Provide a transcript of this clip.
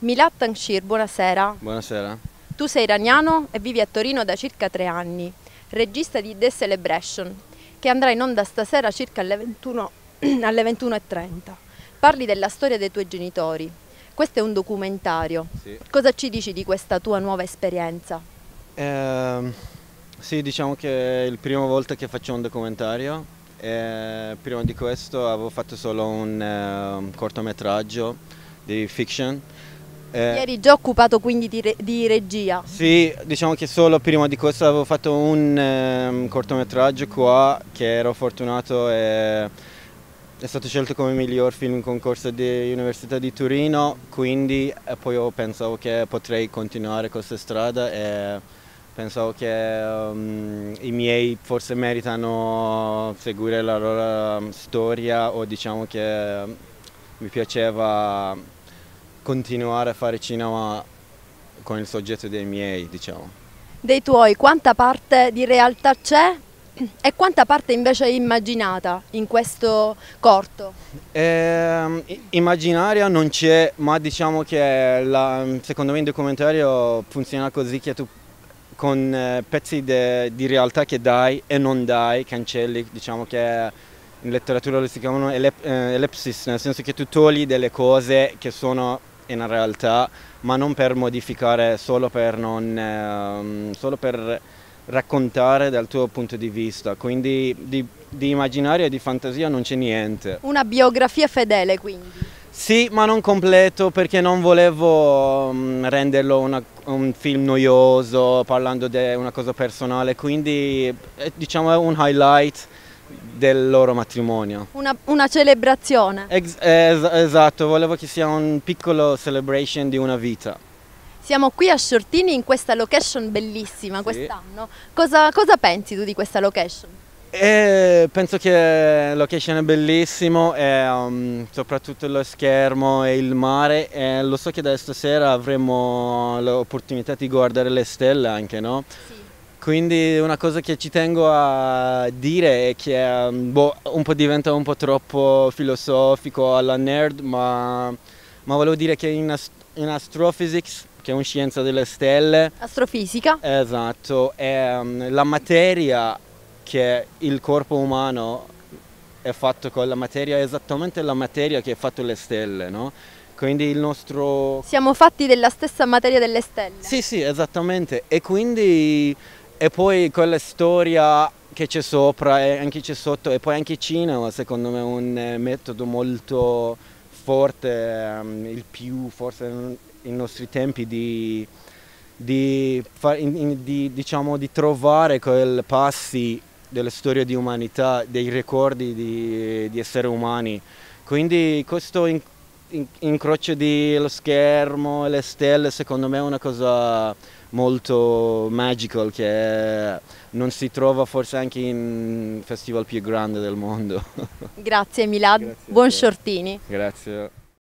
Milad Tankshir, buonasera. Buonasera. Tu sei iraniano e vivi a Torino da circa 3 anni, regista di The Celebration, che andrà in onda stasera circa alle 21, alle 21:30. Parli della storia dei tuoi genitori. Questo è un documentario. Sì. Cosa ci dici di questa tua nuova esperienza? Sì, diciamo che è la prima volta che faccio un documentario. Prima di questo avevo fatto solo un cortometraggio di fiction. Eri già occupato quindi di regia? Sì, diciamo che solo prima di questo avevo fatto un cortometraggio qua, che ero fortunato e è stato scelto come miglior film in concorso di Università di Torino, quindi poi io pensavo che potrei continuare questa strada e pensavo che i miei forse meritano seguire la loro storia, o diciamo che mi piaceva continuare a fare cinema con il soggetto dei miei, diciamo. Dei tuoi, quanta parte di realtà c'è e quanta parte invece è immaginata in questo corto? Immaginaria non c'è, ma diciamo che secondo me il documentario funziona così, che tu con pezzi di realtà che dai e non dai, cancelli, diciamo che in letteratura lo si chiamano ellipsis, nel senso che tu togli delle cose che sono in realtà, ma non per modificare, solo per raccontare dal tuo punto di vista, quindi di immaginario e di fantasia non c'è niente. Una biografia fedele quindi? Sì, ma non completo, perché non volevo renderlo un film noioso, parlando di una cosa personale, quindi diciamo è un highlight del loro matrimonio. Una celebrazione? Esatto, volevo che sia un piccolo celebration di una vita. Siamo qui a Shortini in questa location bellissima, Sì. Quest'anno. Cosa pensi tu di questa location? Penso che la location è bellissimo, e soprattutto lo schermo e il mare, e lo so che da stasera avremo l'opportunità di guardare le stelle anche, no? Sì. Quindi una cosa che ci tengo a dire è che un po' diventa un po' troppo filosofico alla nerd, ma volevo dire che in astrophysics, che è una scienza delle stelle, Astrofisica? esatto, la materia, che il corpo umano è fatto con la materia, è esattamente la materia che ha fatto le stelle, no? Quindi il nostro... Siamo fatti della stessa materia delle stelle. Sì, sì, esattamente. E quindi, e poi quella storia che c'è sopra e anche c'è sotto, e poi anche cinema, secondo me è un metodo molto forte, il più forse nei nostri tempi diciamo, di trovare quei passi delle storie di umanità, dei ricordi di esseri umani. Quindi questo incrocio di lo schermo e le stelle, secondo me è una cosa molto magical, che non si trova forse anche in festival più grande del mondo. Grazie Milad, Grazie a buon te. Shortini. Grazie.